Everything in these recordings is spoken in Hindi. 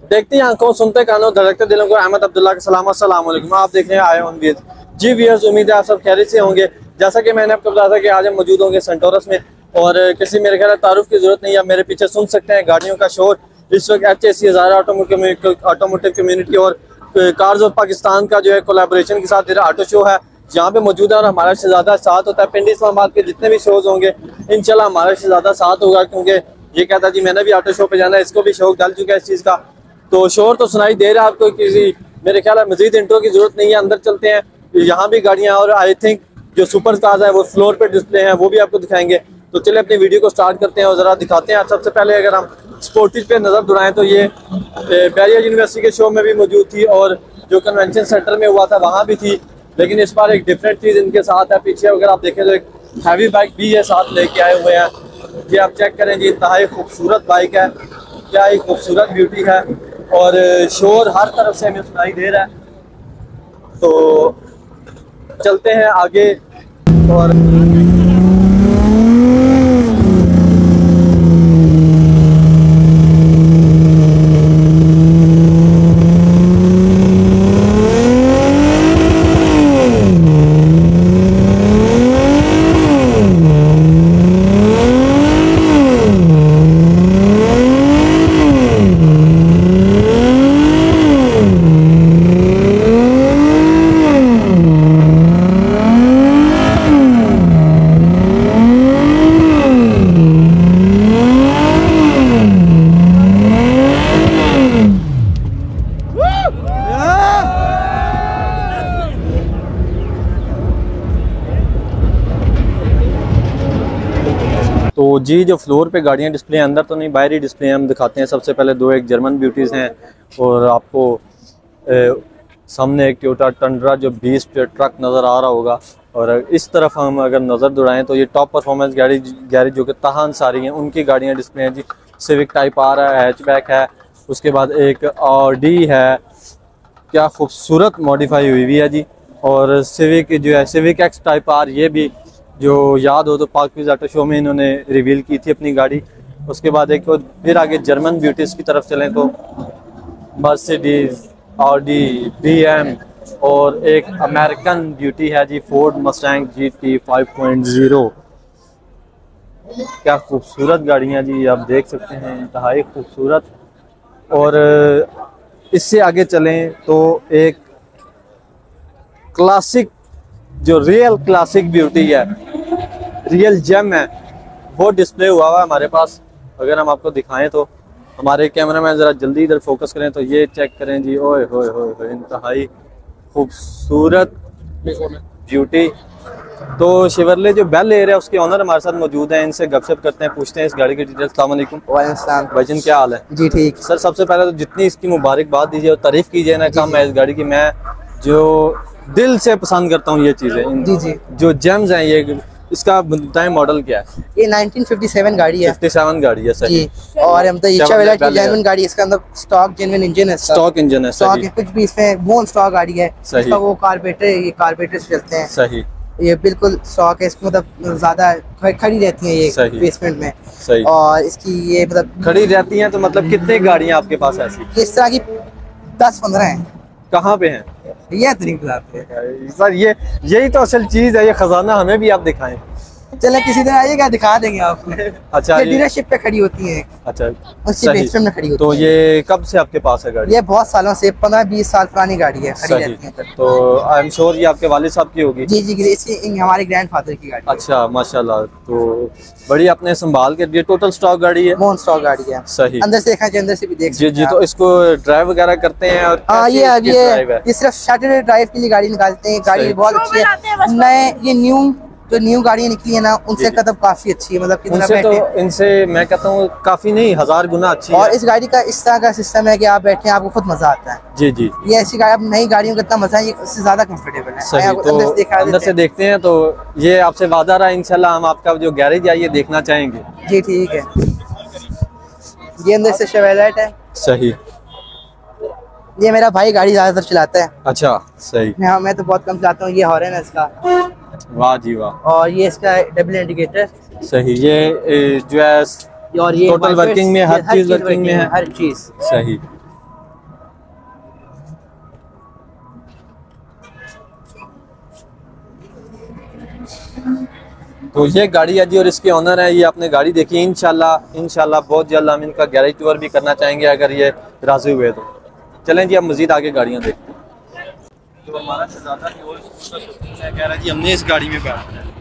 देखते हैं आंखों, सुनते कानों, धड़कते दिलों को। अहमद अब्दुल्ला का सलाम, अस्सलाम वालेकुम। आप देख रहे हैं आए ऑन व्हील्स। जी व्यूअर्स, उम्मीद है आप सब खैरियत से होंगे। जैसा कि मैंने आपको बताया था कि आज हम मौजूद होंगे सेंटोरस में, और किसी मेरे ख्याल तारुफ की जरूरत नहीं है। आप मेरे पीछे सुन सकते हैं गाड़ियों का शोर। इस वक्त HAC हज़ारा ऑटोमोटिव कम्युनिटी और कार्स ऑफ पाकिस्तान का जो है कोलैबोरेशन के साथ ऑटो शो है, यहाँ पे मौजूद है। और हमारा शहजादा साथ होता है। पिंडी इस्लामाबाद के जितने भी शोज होंगे इंशाल्लाह हमारा शहजादा साथ होगा, क्योंकि ये कहता जी मैंने भी ऑटो शो पे जाना है, इसको भी शौक डाल चुका है इस चीज़ का। तो शोर तो सुनाई दे रहा है आपको, किसी मेरे ख्याल है मजीद इंट्रो की जरूरत नहीं है। अंदर चलते हैं, यहाँ भी गाड़ियाँ, और आई थिंक जो सुपर कार्स है वो फ्लोर पे डिस्प्ले हैं, वो भी आपको दिखाएंगे। तो चलिए अपनी वीडियो को स्टार्ट करते हैं और ज़रा दिखाते हैं। आप सबसे पहले अगर हम स्पोर्टेज पे नज़र दौड़ाएं तो ये बैरियर यूनिवर्सिटी के शो में भी मौजूद थी, और जो कन्वेंशन सेंटर में हुआ था वहाँ भी थी, लेकिन इस बार एक डिफरेंट चीज़ इनके साथ है। पीछे अगर आप देखें तो एक हैवी बाइक भी है साथ लेके आए हुए हैं। ये आप चेक करें जी, इंतहाई खूबसूरत बाइक है, क्या ही खूबसूरत ब्यूटी है, और शोर हर तरफ से हमें सुनाई दे रहा है। तो चलते हैं आगे। और तो जी जो फ्लोर पे गाड़ियाँ डिस्प्ले हैं, अंदर तो नहीं बाहर ही डिस्प्ले हम दिखाते हैं। सबसे पहले दो एक जर्मन ब्यूटीज़ हैं, और आपको सामने एक टोयोटा टंड्रा जो 20 ट्रक नज़र आ रहा होगा। और इस तरफ हम अगर नज़र दौड़ाएं तो ये टॉप परफॉर्मेंस गैरेज जो कि ताहान सारी हैं उनकी गाड़ियाँ डिस्प्ले हैं जी। सिविक टाइप आ रहा है, हैचबैक है, उसके बाद एक ऑडी है, क्या खूबसूरत मॉडिफाई हुई हुई है जी। और सिविक जो है सिविक एक्स टाइप आर, ये भी जो याद हो तो पाकिस्तान ऑटो शो में इन्होंने रिवील की थी अपनी गाड़ी। उसके बाद एक तो फिर आगे जर्मन ब्यूटीज़ की तरफ चलें तो मर्सिडीज, ऑडी, BM, और एक अमेरिकन ब्यूटी है जी फोर्ड मस्टैंग GT 5.0। क्या खूबसूरत गाड़ियाँ जी, आप देख सकते हैं, इंतहाई खूबसूरत। और इससे आगे चलें तो एक क्लासिक जो रियल क्लासिक ब्यूटी है, रियल जेम है, वो डिस्प्ले हुआ है हमारे पास। अगर हम आपको दिखाएं तो हमारे कैमरामैन ज़रा जल्दी इधर फोकस करें तो ये चेक करें जी, ओए होए होए, इंतहाई खूबसूरत ब्यूटी। तो शेवरले जो बेल एयर है उसके ऑनर हमारे साथ मौजूद हैं, इनसे गपशप करते हैं, पूछते हैं इस गाड़ी की डिटेल्स। अस्सलाम वालेकुम। भाईजान क्या हाल है? जी ठीक सर। सबसे पहले तो जितनी इसकी मुबारकबाद दीजिए और तारीफ कीजिए ना कम है इस गाड़ी की। मैं जो दिल से पसंद करता हूँ ये चीज़ें जी जी, जो जेम्स हैं ये। इसका बताएं मॉडल क्या है? ये 1957 गाड़ी है। 57 गाड़ी है, सही। और हम तो जेन्युइन गाड़ी, इसका अंदर स्टॉक जेन्युइन इंजन है, स्टॉक इंजन है, सही। कुछ भी इसमें बोन स्टॉक गाड़ी है, इसका वो कार्बोरेटर, ये कार्बोरेटर से चलते हैं, सही। ये बिल्कुल स्टॉक है, इसको मतलब ज्यादा खड़ी रहती है ये बेसमेंट में, सही। और इसकी ये मतलब खड़ी रहती हैं। तो मतलब कितने गाड़ियाँ आपके पास ऐसी? इस तरह की 10-15 हैं। कहाँ पे हैं? ये तो नहीं बताते सर, यही तो असल चीज है, ये खजाना हमें भी आप दिखाएं। चले किसी दिन आइएगा, दिखा देंगे आपको। अच्छा, ये डीलरशिप पे खड़ी होती है। अच्छा, उसकी बेसमेंट में खड़ी होती तो है। ये कब से आपके पास है गाड़ी? ये बहुत सालों से, 15-20 साल पुरानी गाड़ी है, खड़ी रहती है। तो आई एम श्योर ये आपके वालिद साहब की होगी। जी जी, इसकी हमारे ग्रैंडफादर की गाड़ी। अच्छा, माशाल्लाह। तो बड़ी आपने संभाल के, ये टोटल स्टॉक गाड़ी है, मोन स्टॉक गाड़ी है, सही। अंदर से देखा, अंदर से भी देख जी जी। तो इसको ड्राइव वगैरह करते हैं? और हाँ, ये सिर्फ सैटरडे ड्राइव के लिए गाड़ी निकालते हैं। गाड़ी बहुत अच्छी है। नए ये न्यू गाड़ियाँ निकली है ना, उनसे कदम काफी अच्छी है, मतलब उनसे तो इनसे मैं कहता हूँ काफी नहीं, 1000 गुना अच्छी और है। इस गाड़ी का इस तरह का सिस्टम है कि आप बैठे हैं, आपको खुद मजा आता है। जी जी। ये ऐसी गाड़ी, अब नई गाड़ियों का इतना मजा है, ये उससे ज्यादा कंफर्टेबल है। सही। तो अंदर से देखते हैं। तो ये आपसे वादा रहा इंशाल्लाह हम आपका जो गैरेज है ये देखना चाहेंगे। जी ठीक है। ये अंदर से शेवरलेट है, सही। ये मेरा भाई गाड़ी ज्यादातर चलाता है। अच्छा, सही। हाँ, मैं तो बहुत कम चलाता हूँ। ये हॉर्न है इसका, वाह जी वाह। और ये इसका डबल इंडिकेटर, सही। ये जो है और ये टोटल वर्किंग में, हर चीज वर्किंग में है, हर चीज सही। तो ये गाड़ी है जी और इसके ऑनर है, ये आपने गाड़ी देखी। इंशाल्लाह बहुत जल्द हम इनका गैरेज टूर भी करना चाहेंगे अगर ये राजी हुए तो। चलें जी, अब मजीद आगे गाड़ियाँ देखते हैं। तो हमारा शहजादा की और कह रहा है जी हमने इस गाड़ी में बैठना है।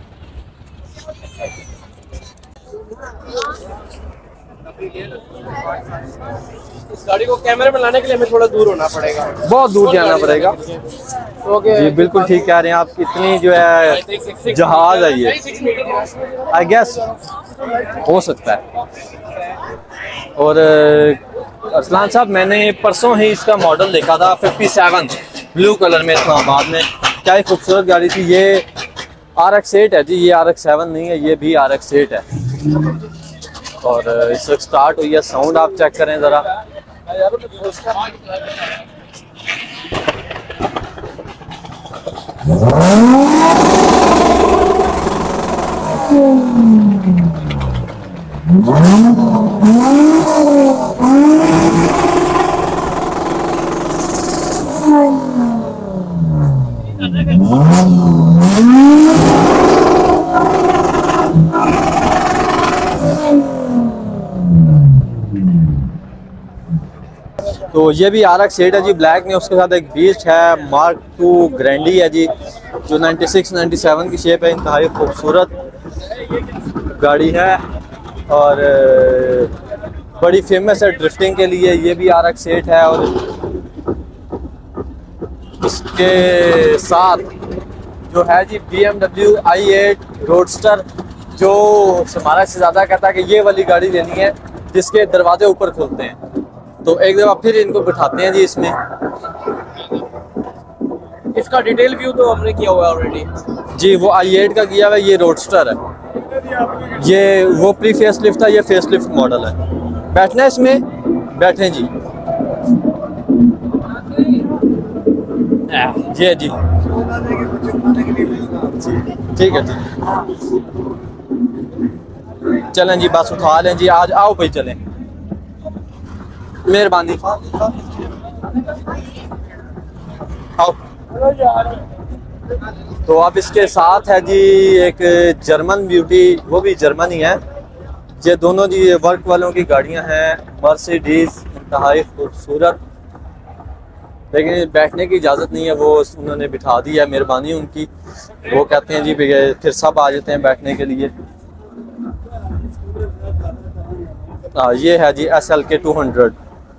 इस गाड़ी को कैमरे में लाने के लिए हमें थोड़ा दूर होना पड़ेगा, बहुत दूर जाना पड़ेगा। जी बिल्कुल ठीक कह रहे हैं आप, इतनी जो है जहाज है ये, आई गेस हो सकता है। और अरसलान साहब, मैंने परसों ही इसका मॉडल देखा था 57 ब्लू कलर में इस्लामाबाद में, क्या ही खूबसूरत गाड़ी थी। ये RX-8 है जी, ये RX-7 नहीं है, ये भी RX-8 है। और इस वक्त स्टार्ट हुई है, साउंड आप चेक करें ज़रा। तो ये भी RX-8 है जी, ब्लैक में। उसके साथ एक बीस्ट है, मार्क 2 ग्रैंडी है जी, जो 96-97 की शेप है। इंतहाई खूबसूरत गाड़ी है और बड़ी फेमस है ड्रिफ्टिंग के लिए। ये भी RX-8 है और इसके साथ जो है जी BMW i8 रोडस्टर, जो हमारा से ज़्यादा कहता है कि ये वाली गाड़ी लेनी है जिसके दरवाजे ऊपर खुलते हैं। तो एक दफ़ा फिर इनको बिठाते हैं जी इसमें। इसका डिटेल व्यू तो हमने किया हुआ है ऑलरेडी जी, वो i8 का किया हुआ है, ये रोडस्टर है। ये वो प्री फेस लिफ्ट था, ये फेस लिफ्ट मॉडल है। बैठना है इसमें, बैठें जी। ये जी ठीक है जी, चलें जी, बस उठा लें जी, आज आओ भाई चलें, मेहरबानी आओ। तो अब इसके साथ है जी एक जर्मन ब्यूटी, वो भी जर्मन ही है। ये दोनों जी वर्क वालों की गाड़ियां हैं, मर्सिडीज, इंतहाई खूबसूरत, लेकिन बैठने की इजाज़त नहीं है, वो उन्होंने बिठा दी है, मेहरबानी उनकी। वो कहते हैं जी फिर सब आ जाते हैं बैठने के लिए। ये है जी SLK 200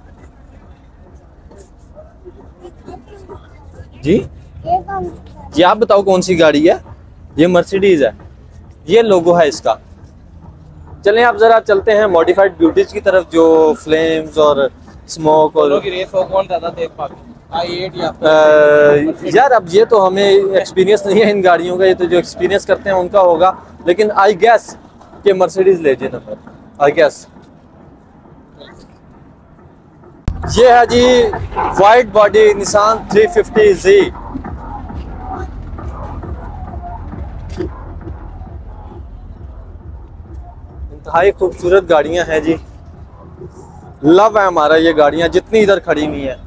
जी आप बताओ कौन सी गाड़ी है? ये मर्सिडीज है, ये लोगो है इसका। चलें आप जरा चलते हैं मॉडिफाइड ब्यूटीज की तरफ, जो फ्लेम्स और स्मोक और रेस हो, कौन ज़्यादा देख पाते i8 या यार अब ये तो हमें एक्सपीरियंस नहीं है इन गाड़ियों का, ये तो जो एक्सपीरियंस करते हैं उनका होगा, लेकिन आई गेस कि मर्सिडीज ले जे नंबर, आई गेस। ये है जी वाइड बॉडी निसान 350Z। इंतहाई खूबसूरत गाड़ियां हैं जी, लव है हमारा ये गाड़ियां जितनी इधर खड़ी हुई हैं।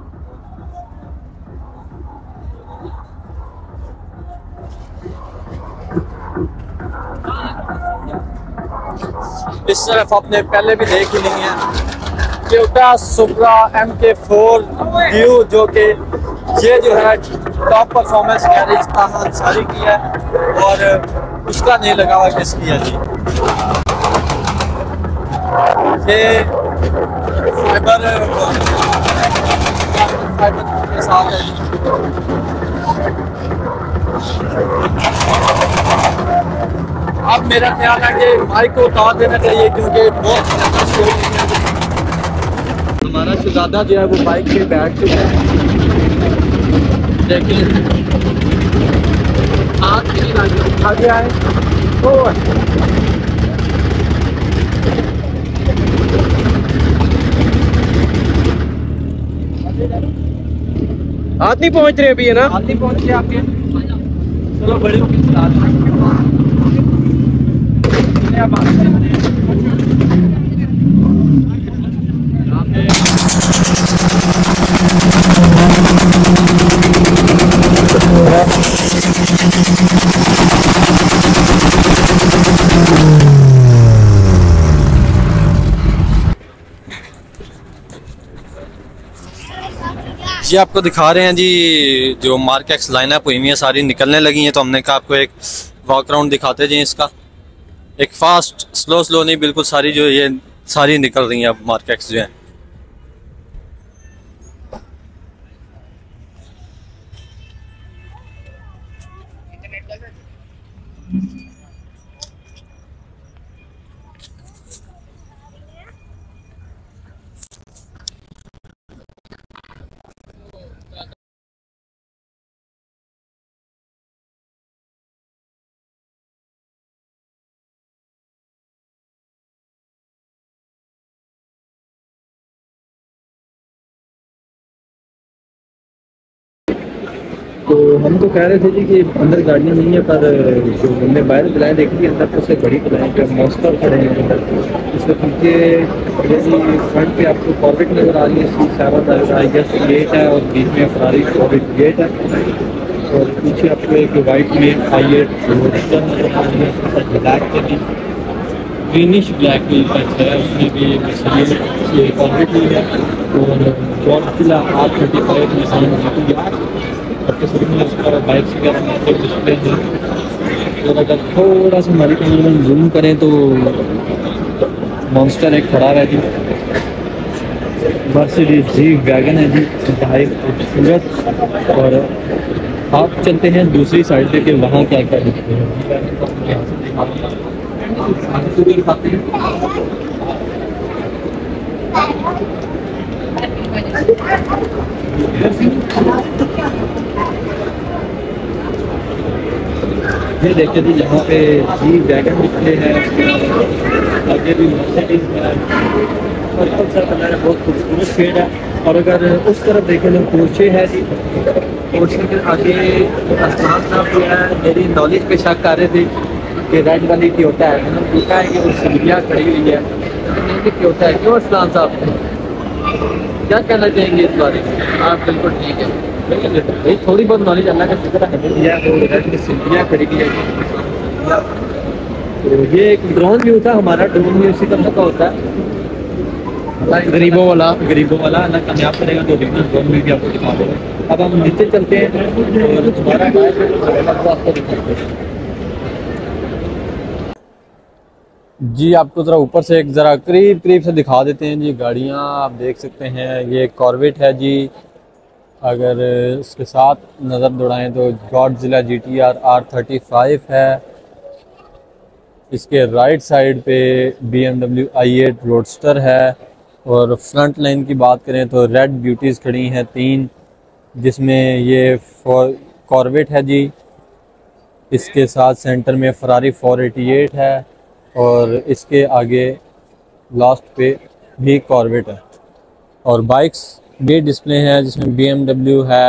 इस तरफ आपने पहले भी देख ही ली है टोयोटा सुप्रा MK4 ड्यू, जो कि ये जो है टॉप परफॉर्मेंस गैरेज ताहा अंसारी की है और उसका नहीं लगा हुआ किसकी है जी। ये फाइबर के साथ है। अब मेरा ख्याल है कि माइक को उतार देना चाहिए क्योंकि बहुत ज़्यादा शोर है। हमारा शहजादा जो है वो बाइक पे बैठ चुका है, लेकिन हाथ नहीं उठा गया है तो हाथ नहीं पहुंच रहे अभी, है ना? हाथ नहीं पहुंच गया आपके। चलो बड़े होकर चला जी आपको दिखा रहे हैं जी जो मार्केट्स लाइनअप हुई हुई है सारी निकलने लगी हैं, तो हमने कहा आपको एक वॉक राउंड दिखाते जी इसका। एक फास्ट स्लो नहीं, बिल्कुल सारी जो ये सारी निकल रही हैं अब मार्केट्स जो हैं। तो हम तो कह रहे थे जी कि अंदर गाड़ियाँ नहीं है, पर जो हमने बाहर बुलाएँ देखी अंदर तो उससे बड़ी बुलाएँ जो मॉन्स्टर खड़े हैं अंदर। इसके पीछे जी फ्रंट पे आपको कॉर्बेट नज़र आ रही है, C7 नज़र आ रही है, गेट है और बीच में फरारी कॉर्बेट गेट है। और पीछे आपको एक वाइट में I8 रोडस्टर नज़र आ रही है, ब्लैक के भी ग्रीनिश ब्लैक भी टच है, उसमें भी कॉर्बेट भी है। और जॉर्जिया R35 निसान GT और बाइक्स वगैरह में डिस्प्ले है। और अगर थोड़ा सा हमारी कैमरे में जूम करें तो मॉन्स्टर एक खड़ा है जी, मर्सिडीज जी वैगन है जी, इंतहाई खूबसूरत। और आप चलते हैं दूसरी साइड पे कि वहाँ क्या क्या दिखते हैं। ये देखते थे यहाँ पे जी वैगन डिस्प्ले है, आगे भी मर्सिडीज है, पर्पल सा कलर है, बहुत खूबसूरत शेड है। और अगर उस तरफ देखें तो पोर्शे है जी, पोर्शे के आगे आसमान साहब जो है मेरी नॉलेज पे शक कर रहे थे कि रेड वाली टोयोटा है, मैंने पूछा है कि वो सिल्विया खड़ी हुई है, टोयोटा है। क्यों असलाम साहब क्या कहना चाहेंगे इस बारे में? आप बिल्कुल ठीक है भाई, थोड़ी बहुत नॉलेज अल्लाह का शुक्र है दिया तो सिल्विया खड़ी हुई है। तो ये एक ड्रोन व्यू था हमारा, ड्रोन व्यू इसी तरह का होता है, गरीबों वाला अल्लाह कामयाब करेगा तो देखना ड्रोन व्यू भी आपको दिखा देगा। अब हम नीचे चलते हैं और तुम्हारा आपको दिखाते हैं जी। आपको ज़रा ऊपर से एक ज़रा करीब से दिखा देते हैं जी गाड़ियाँ। आप देख सकते हैं ये कॉर्वेट है जी, अगर इसके साथ नज़र दौड़ाएं तो गॉडजिला GTR R35 है। इसके राइट साइड पे BMW i8 रोडस्टर है। और फ्रंट लाइन की बात करें तो रेड ब्यूटीज़ खड़ी हैं 3, जिसमें ये कॉर्वेट है जी, इसके साथ सेंटर में फरारी 488 है और इसके आगे लास्ट पे भी कॉर्वेट है। और बाइक्स भी डिस्प्ले हैं जिसमें BMW है,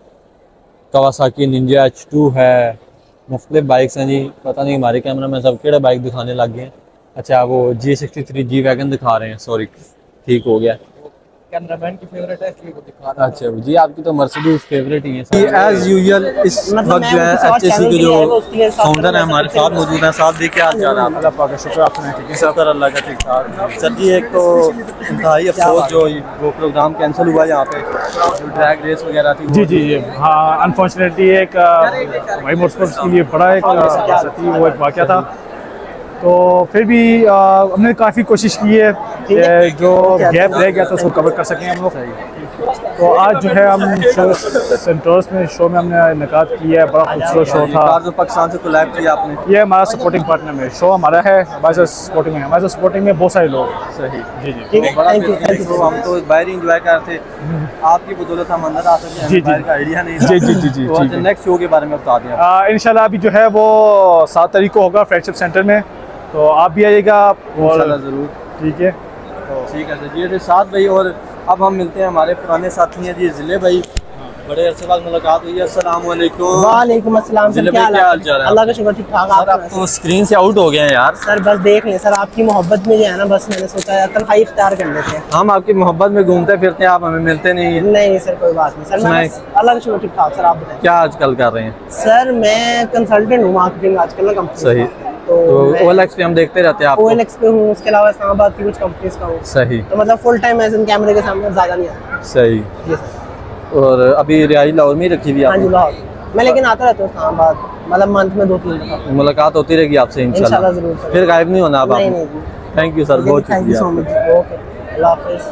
कावासाकी निंजा H2 है, मुख्तलिफ बाइक्स हैं जी। पता नहीं हमारे कैमरा में सब केड़ा बाइक दिखाने लग गए हैं। अच्छा वो G63 जी वैगन दिखा रहे हैं, सॉरी ठीक हो गया, कैमरामैन की फेवरेट है इसलिए वो दिखा रहा है। अच्छा जी आपकी तो मर्सिडीज फेवरेट ही है। एज यूजुअल इस वक्त जो है HSC के जो फाउंडर है हमारे साथ मौजूद हैं। साथ देखिए आज जा रहा है, अल्लाह पाक का शुक्र, आप सुनाए ठीक है? शुक्र अल्लाह का ठीक ठाक। सर जी एक तो इंतहाई अफसोस जो वो प्रोग्राम कैंसिल हुआ यहाँ पे, जो ड्रैग रेस वगैरह थी जी हाँ, अनफॉर्चुनेटली एक भाई मोटरस्पोर्ट्स के लिए बड़ा एक वो एक वाक़या था। तो फिर भी हमने काफ़ी कोशिश की है कि जो गैप रह गया था उसको कवर कर सकें हम लोग। तो आज जो है हम सेंटोरस में शो में हमने इनेकाद किया है, बड़ा खूबसूरत शो था। जो पाकिस्तान से कोलैब किया आपने, ये हमारा सपोर्टिंग पार्टनर में शो हमारा है, हमारे सपोर्टिंग में बहुत सारे लोग। सही जी तो हम तो बाहर ही इंजॉय कर रहे थे, आपकी बदौलत हम अंदर आ सकते हैं, बाहर का आइडिया नहीं। जी नेक्स्ट शो के बारे में बता दें। इंशाल्लाह अभी जो है वो 7 तारीख को होगा फ्रेंडशिप सेंटर में, तो आप भी आइएगा और ज़रूर। ठीक है ठीक है सर, ये साथ भाई। और अब हम मिलते हैं हमारे पुराने साथी हैं जी जिले भाई, बड़े अरसे बाद मुलाकात हुई है। अस्सलाम वालेकुम। वालेकुम अस्सलाम सर, क्या हाल है? अल्लाह का शुक्र ठीक ठाक। आप तो स्क्रीन से आउट हो गए हैं यार। सर बस देख लें सर, आपकी मोहब्बत में जो है ना, बस मैंने सोचा यार तन्हाई इख्तियार कर लेते हैं। हम आपकी मोहब्बत में घूमते फिरते हैं, आप हमें मिलते नहीं हैं। नहीं सर कोई बात नहीं सर, मैं अल्लाह का शुक्र ठीक ठाक। सर आप बताएं क्या आजकल कर रहे हैं? सर मैं कंसल्टेंट हूँ मार्केटिंग आजकल ना कंपनी। सही। तो OLX पे हम देखते रहते हैं आपको। OLX पे हूँ, उसके अलावा इस्लामाबाद की कुछ कंपनीज का हूँ। सही। तो मतलब फुल टाइम एज इन कैमरे के सामने ज़्यादा नहीं आता। सही। जी सर। और अभी रिहाई लाहौर में ही रखी हुई हाँ जी आपने? लाहौर मैं, लेकिन आता रहता हूँ इस्लामाबाद, मतलब मंथ में 2-3 दफा। मुलाकात होती रहेगी आपसे इंशाल्लाह। इंशाल्लाह जरूर सर। फिर गायब नहीं होना आप। नहीं नहीं जी। थैंक यू सर, बहुत थैंक यू सो मच। शुक्रिया। ओके, अल्लाह हाफिज़।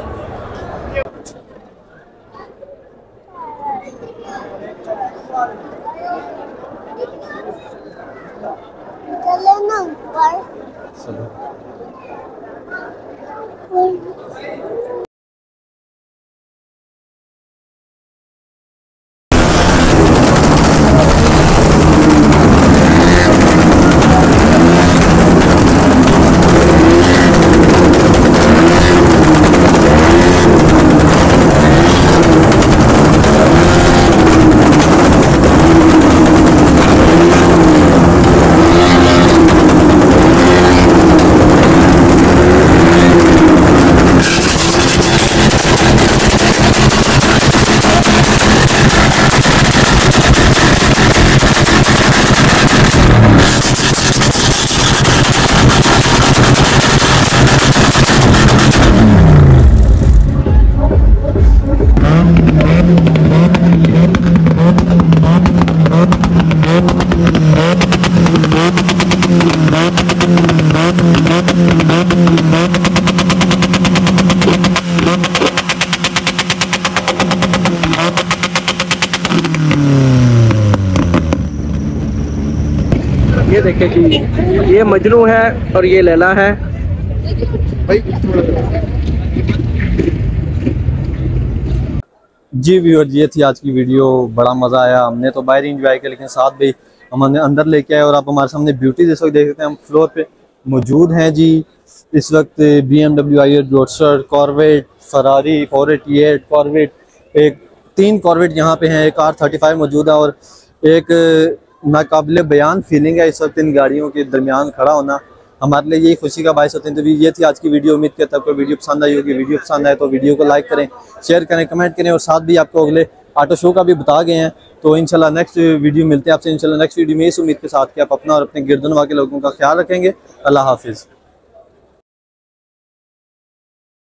ये देखिए जी, ये मजनू है और ये लैला है। जी व्यूअर, ये थी आज की वीडियो। बड़ा मज़ा आया, हमने तो बाहर इंजॉय किया, लेकिन साथ भी हमने अंदर लेके आए। और आप हमारे सामने ब्यूटी जैसे वक्त देख सकते हैं, हम फ्लोर पे मौजूद हैं जी। इस वक्त BMW i8 roadster, Corvette, Ferrari 488, Corvette, एक 3 कॉर्वेट यहाँ पे हैं, एक R35 मौजूद है और एक नाकाबिले बयान फीलिंग है इस वक्त इन गाड़ियों के दरमियान खड़ा होना। हमारे लिए यही खुशी का बायस होते हैं। तो ये थी आज की वीडियो। उम्मीद करता हूँ आपको वीडियो पसंद आई होगी। वीडियो पसंद आए तो वीडियो को लाइक करें, शेयर करें, कमेंट करें और साथ भी आपको अगले ऑटो शो का भी बता गए हैं। तो इंशाल्लाह नेक्स्ट वीडियो मिलते हैं आपसे। इंशाल्लाह नेक्स्ट वीडियो में इस उम्मीद के साथ कि आप अपना और अपने गिरदनवा के लोगों का ख्याल रखेंगे। अल्लाह हाफिज़।